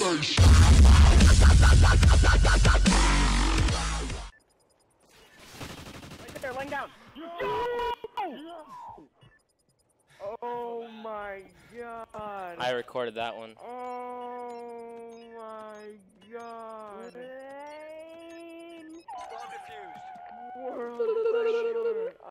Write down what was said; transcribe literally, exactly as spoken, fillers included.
sensation. Right there, laying down. Oh my god. I recorded that one. Oh.